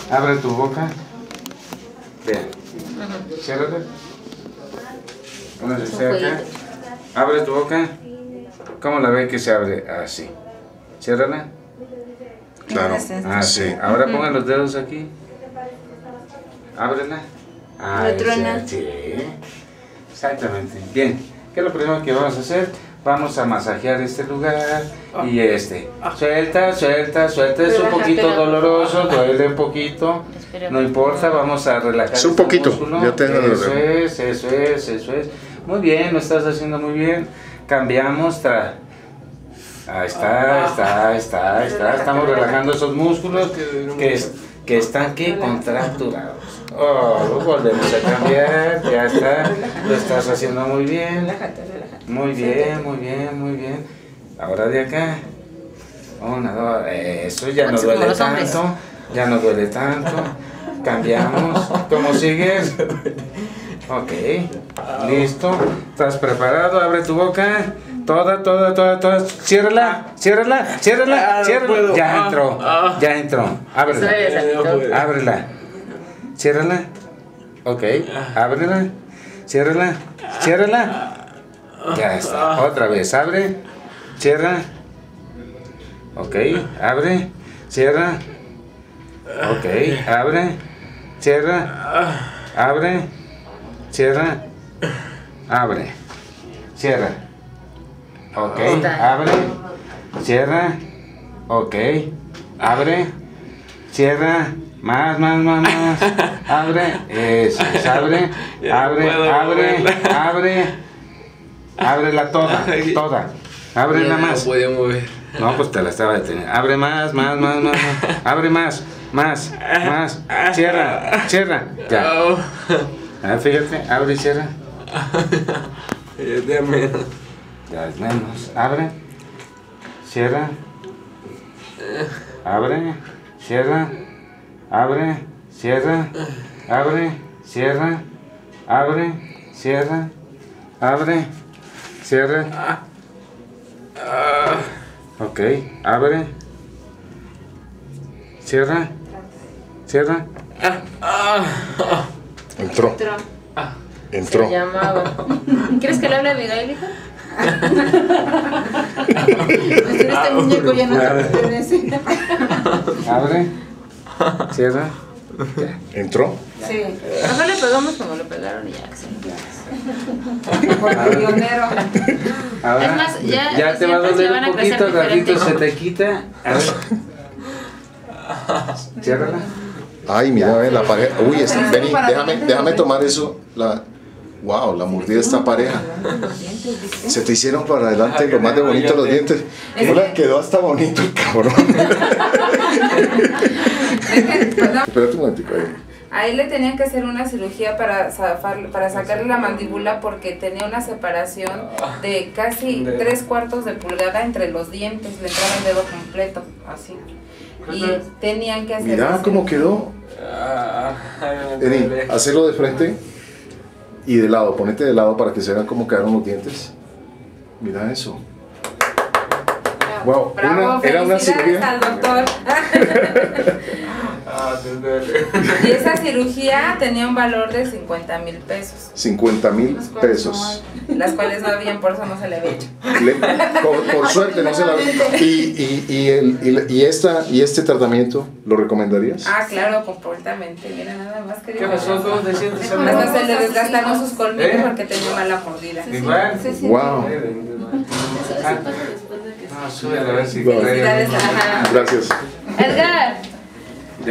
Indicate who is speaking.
Speaker 1: Abre tu boca. Bien. Ciérrala. Póngase cerca. Abre tu boca. ¿Cómo la ve que se abre? Así. Ciérrala.
Speaker 2: Claro.
Speaker 1: Así. Ahora pongan los dedos aquí. Ábrela. Ahí sí. Exactamente. Bien. ¿Qué es lo primero que vamos a hacer? Vamos a masajear este lugar y este. Suelta, suelta, suelta. Es un poquito doloroso, duele un poquito. No importa, vamos a relajar.
Speaker 2: Es un poquito.
Speaker 1: Ya tengo eso es, eso es, eso es. Muy bien, lo estás haciendo muy bien. Cambiamos. Ahí está. Estamos relajando esos músculos que están contracturados. Volvemos a cambiar. Ya está. Lo estás haciendo muy bien. Muy bien. Ahora de acá. Una, dos. Eso ya no duele tanto. Ya no duele tanto. Cambiamos. ¿Cómo sigues? Ok. Listo. ¿Estás preparado? Abre tu boca. Toda. Ciérrala. Ya entró. Ábrela. Ciérrala. Ok. Ábrela. Ciérrala. Ya está. Otra vez. Abre. Cierra. Ok. Abre. Cierra. Ok. Abre. Cierra. Abre. Cierra. Abre. Cierra. Ok. Abre. Cierra. Ok. Abre. Cierra. Más. Abre. Eso. Abre. Ábrela toda. Ábrela más.
Speaker 3: No podía mover.
Speaker 1: No, pues te la estaba deteniendo. Abre más. Abre más. Cierra. Ya. Fíjate, abre y cierra.
Speaker 3: Ya menos.
Speaker 1: Ya es menos. Abre. Cierra. Abre. Cierra. Abre. Cierra. Abre. Cierra. Abre. Cierra. Abre. Cierra. Ok. Abre. Cierra.
Speaker 2: Entró.
Speaker 4: Se llamaba. ¿Quieres que le hable a Abigail, hija? Este muñeco ya no te pertenece.
Speaker 1: Abre. Cierra.
Speaker 2: ¿Entró?
Speaker 4: Sí. Mejor le pegamos como le pegaron y ya.
Speaker 1: Porque
Speaker 4: pionero.
Speaker 1: Ahora,
Speaker 4: Es más,
Speaker 1: ya te va a doler un poquito, ratito se te quita. A ver. Ciérrala.
Speaker 2: Ay, mira, la pareja. Uy, vení, déjame tomar eso. Wow, la mordida está pareja. Se te hicieron para adelante lo más de bonito los dientes. Mira, quedó hasta bonito el cabrón. Espérate un momentico ahí.
Speaker 5: Ahí le tenían que hacer una cirugía para sacarle la mandíbula porque tenía una separación de casi 3/4 de pulgada entre los dientes, le entraba el dedo completo, así. Y tenían que hacer.
Speaker 2: Mira cómo quedó. Eni, hacelo de frente y de lado, ponete de lado para que se vean cómo quedaron los dientes. Mira eso. Wow,
Speaker 5: bravo,
Speaker 2: era una cirugía.
Speaker 5: Al doctor. Y esa cirugía tenía un valor de 50,000 pesos.
Speaker 2: 50,000 pesos.
Speaker 5: Las cuales no habían, por eso no se le había hecho.
Speaker 2: Por suerte no se la ¿Y este tratamiento lo recomendarías?
Speaker 5: Ah, claro, completamente. Mira, nada más que.
Speaker 1: ¿Qué pasó? ¿Cómo te sientes?
Speaker 5: Hasta se le desgastaron sus colmillos porque tenía mala mordida.
Speaker 1: Igual.
Speaker 2: Wow.
Speaker 1: Súbela a ver si.
Speaker 5: Felicidades.
Speaker 2: Gracias.
Speaker 4: Edgar.